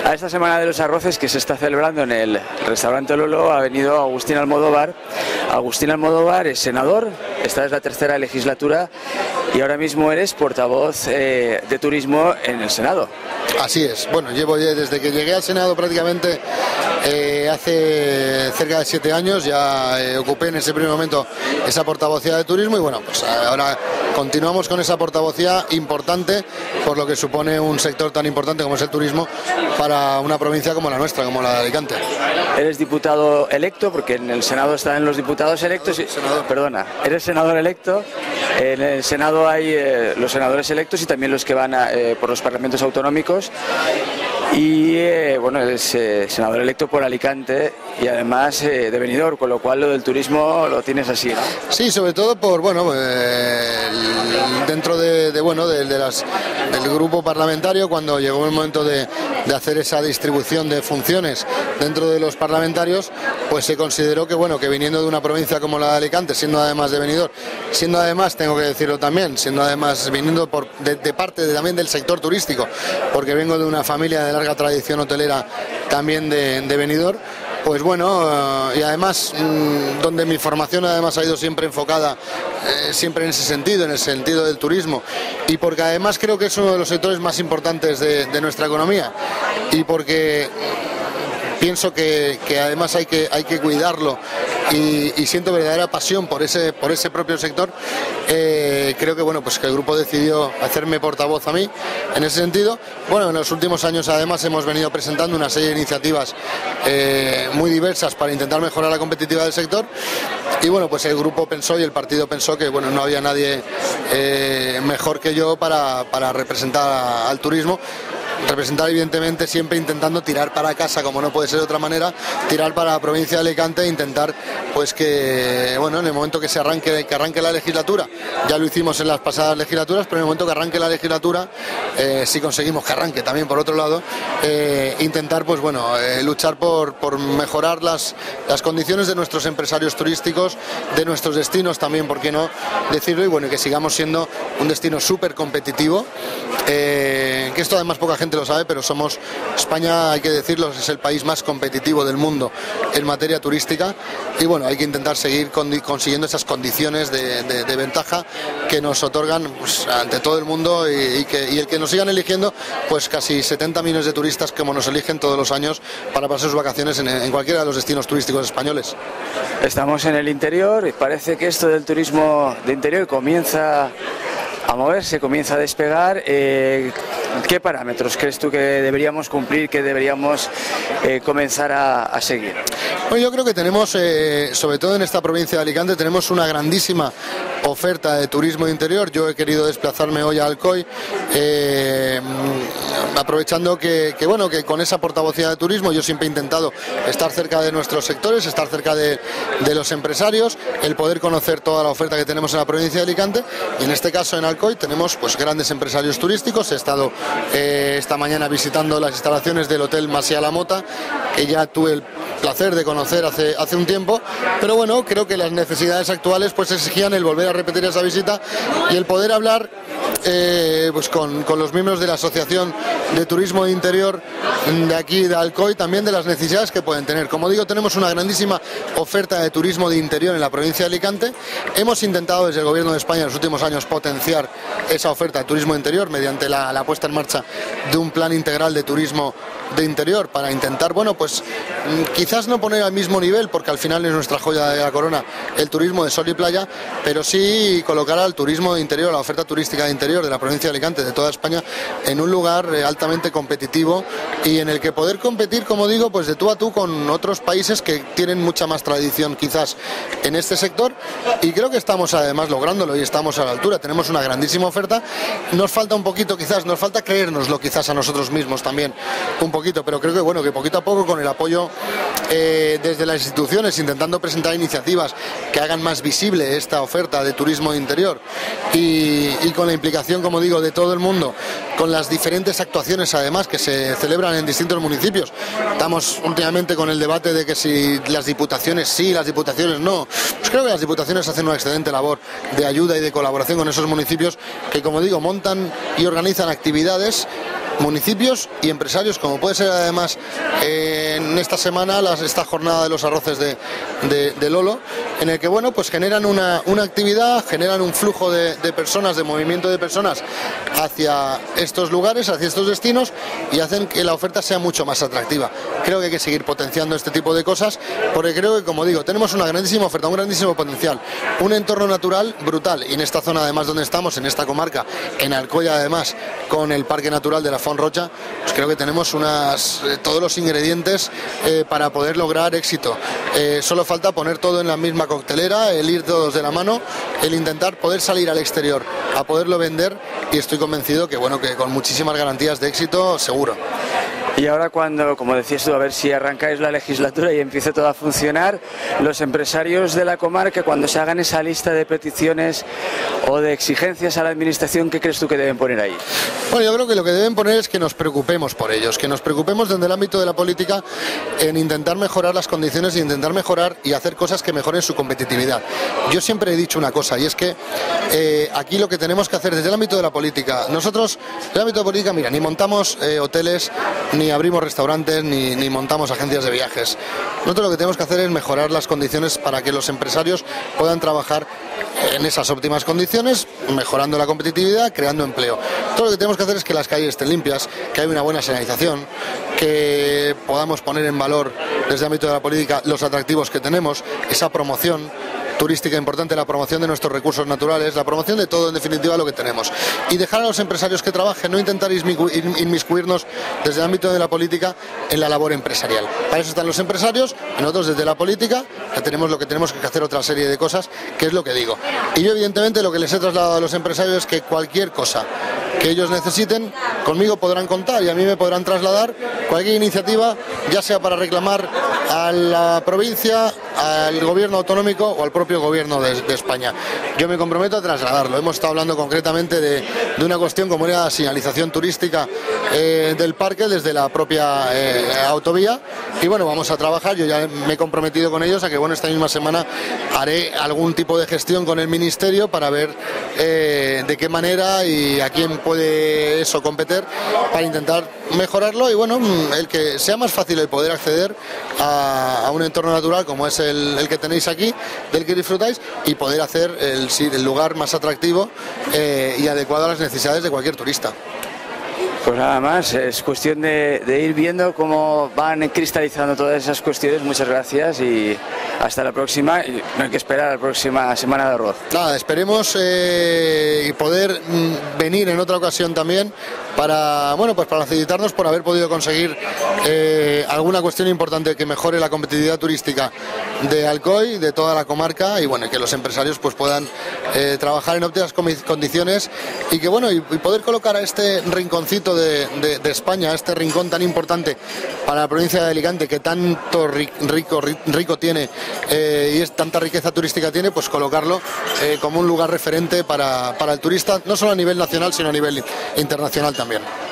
A esta Semana de los Arroces que se está celebrando en el restaurante Lolo ha venido Agustín Almodóvar. Agustín Almodóvar es senador, esta es la tercera legislatura y ahora mismo eres portavoz de turismo en el Senado. Así es, bueno, llevo desde que llegué al Senado prácticamente hace cerca de 7 años, ya ocupé en ese primer momento esa portavocía de turismo y bueno, pues ahora continuamos con esa portavocía importante por lo que supone un sector tan importante como es el turismo para una provincia como la nuestra, como la de Alicante. Eres diputado electo, porque en el Senado están los diputados electos. Perdona, eres senador electo. En el Senado hay los senadores electos y también los que van por los parlamentos autonómicos. Y bueno, eres senador electo por Alicante y además de Benidorm, con lo cual lo del turismo lo tienes así, ¿no? Sí, sobre todo por, bueno, dentro del grupo parlamentario, cuando llegó el momento de hacer esa distribución de funciones dentro de los parlamentarios, pues se consideró que, bueno, que viniendo de una provincia como la de Alicante, siendo además de Benidorm, siendo además, tengo que decirlo también, siendo además viniendo de parte también del sector turístico, porque vengo de una familia de larga tradición hotelera también de Benidorm, pues bueno, y además donde mi formación además ha ido siempre enfocada siempre en ese sentido, en el sentido del turismo, y porque además creo que es uno de los sectores más importantes de nuestra economía y porque pienso que además hay que cuidarlo y siento verdadera pasión por ese propio sector. Creo que bueno, pues que el grupo decidió hacerme portavoz a mí en ese sentido. Bueno, en los últimos años además hemos venido presentando una serie de iniciativas muy diversas para intentar mejorar la competitividad del sector y bueno, pues el grupo pensó y el partido pensó que bueno, no había nadie mejor que yo para representar al turismo. Representar evidentemente siempre intentando tirar para casa, como no puede ser de otra manera, tirar para la provincia de Alicante e intentar pues que, bueno, en el momento que arranque la legislatura, ya lo hicimos en las pasadas legislaturas, pero en el momento que arranque la legislatura, si conseguimos que arranque también por otro lado, intentar pues bueno, luchar por mejorar las condiciones de nuestros empresarios turísticos, de nuestros destinos también, por qué no decirlo, y bueno, que sigamos siendo un destino súper competitivo, que esto además poca gente lo sabe, pero España, hay que decirlo, es el país más competitivo del mundo en materia turística y bueno, hay que intentar seguir consiguiendo esas condiciones de ventaja que nos otorgan pues, ante todo el mundo y el que nos sigan eligiendo, pues casi 70 millones de turistas como nos eligen todos los años para pasar sus vacaciones en cualquiera de los destinos turísticos españoles. Estamos en el interior y parece que esto del turismo de interior comienza a moverse, comienza a despegar. ¿Qué parámetros crees tú que deberíamos cumplir, que deberíamos comenzar a seguir? Bueno, yo creo que tenemos, sobre todo en esta provincia de Alicante, tenemos una grandísima oferta de turismo de interior. Yo he querido desplazarme hoy a Alcoy, aprovechando que con esa portavocía de turismo yo siempre he intentado estar cerca de nuestros sectores, estar cerca de los empresarios, el poder conocer toda la oferta que tenemos en la provincia de Alicante, y en este caso en Alcoy tenemos pues grandes empresarios turísticos. He estado esta mañana visitando las instalaciones del Hotel Masia La Mota, que ya tuve el placer de conocer hace un tiempo, pero bueno, creo que las necesidades actuales pues exigían el volver a repetir esa visita y el poder hablar pues con los miembros de la Asociación de Turismo de Interior de aquí de Alcoy, también de las necesidades que pueden tener. Como digo, tenemos una grandísima oferta de turismo de interior en la provincia de Alicante. Hemos intentado desde el Gobierno de España en los últimos años potenciar esa oferta de turismo de interior mediante la puesta en marcha de un plan integral de turismo de interior para intentar, bueno, pues quizás no poner al mismo nivel, porque al final es nuestra joya de la corona el turismo de sol y playa, pero sí colocar al turismo de interior, la oferta turística de interior de la provincia de Alicante, de toda España, en un lugar altamente competitivo y en el que poder competir, como digo, pues de tú a tú con otros países que tienen mucha más tradición quizás en este sector, y creo que estamos además lográndolo y estamos a la altura. Tenemos una grandísima oferta, nos falta un poquito quizás, nos falta creérnoslo quizás a nosotros mismos también un poquito, pero creo que bueno, que poquito a poco con el apoyo desde las instituciones, intentando presentar iniciativas que hagan más visible esta oferta de turismo de interior y con la implicación, como digo, de todo el mundo, con las diferentes actuaciones además que se celebran en distintos municipios. Estamos últimamente con el debate de que si las diputaciones sí, las diputaciones no. Pues creo que las diputaciones hacen una excelente labor de ayuda y de colaboración con esos municipios que, como digo, montan y organizan actividades municipios y empresarios, como puede ser además en esta semana esta jornada de los arroces de Lolo, en el que bueno, pues generan una actividad, generan un flujo de personas, de movimiento de personas hacia estos lugares, hacia estos destinos, y hacen que la oferta sea mucho más atractiva. Creo que hay que seguir potenciando este tipo de cosas, porque creo que, como digo, tenemos una grandísima oferta, un grandísimo potencial, un entorno natural brutal, y en esta zona además donde estamos, en esta comarca, en Alcoy además, con el Parque Natural de la Font Rocha, pues creo que tenemos todos los ingredientes para poder lograr éxito. Solo falta poner todo en la misma coctelera, el ir todos de la mano, el intentar poder salir al exterior a poderlo vender, y estoy convencido que bueno, que con muchísimas garantías de éxito seguro. Y ahora cuando, como decías tú, a ver si arrancáis la legislatura y empiece todo a funcionar, los empresarios de la comarca, cuando se hagan esa lista de peticiones o de exigencias a la administración, ¿qué crees tú que deben poner ahí? Bueno, yo creo que lo que deben poner es que nos preocupemos por ellos, que nos preocupemos desde el ámbito de la política en intentar mejorar las condiciones e intentar mejorar y hacer cosas que mejoren su competitividad. Yo siempre he dicho una cosa, y es que aquí lo que tenemos que hacer desde el ámbito de la política, nosotros, desde el ámbito de la política, mira, ni montamos hoteles, ni abrimos restaurantes, ni montamos agencias de viajes. Nosotros lo que tenemos que hacer es mejorar las condiciones para que los empresarios puedan trabajar en esas óptimas condiciones, mejorando la competitividad, creando empleo. Todo lo que tenemos que hacer es que las calles estén limpias, que haya una buena señalización, que podamos poner en valor desde el ámbito de la política los atractivos que tenemos, esa promoción turística importante, la promoción de nuestros recursos naturales, la promoción de todo, en definitiva, lo que tenemos. Y dejar a los empresarios que trabajen, no intentar inmiscuirnos desde el ámbito de la política en la labor empresarial. Para eso están los empresarios, y nosotros desde la política ya tenemos lo que tenemos que hacer, otra serie de cosas, que es lo que digo. Y yo, evidentemente, lo que les he trasladado a los empresarios es que cualquier cosa que ellos necesiten, conmigo podrán contar, y a mí me podrán trasladar cualquier iniciativa, ya sea para reclamar a la provincia, al gobierno autonómico o al propio gobierno de España. Yo me comprometo a trasladarlo. Hemos estado hablando concretamente de una cuestión como era la señalización turística del parque desde la propia autovía, y bueno, vamos a trabajar. Yo ya me he comprometido con ellos a que bueno, esta misma semana haré algún tipo de gestión con el ministerio para ver de qué manera y a quién puede eso competir para intentar mejorarlo, y bueno, el que sea más fácil el poder acceder a un entorno natural como es el que tenéis aquí, del que disfrutáis, y poder hacer el lugar más atractivo y adecuado a las necesidades de cualquier turista. Pues nada más, es cuestión de ir viendo cómo van cristalizando todas esas cuestiones. Muchas gracias y hasta la próxima. Y no hay que esperar a la próxima semana de arroz. Nada, esperemos poder venir en otra ocasión también para, bueno, pues para felicitarnos por haber podido conseguir alguna cuestión importante que mejore la competitividad turística de Alcoy, de toda la comarca, y bueno, que los empresarios pues puedan trabajar en óptimas condiciones, y que bueno, y poder colocar a este rinconcito de España, a este rincón tan importante para la provincia de Alicante, que tanto rico tiene y tanta riqueza turística tiene, pues colocarlo como un lugar referente para el turista, no solo a nivel nacional sino a nivel internacional también.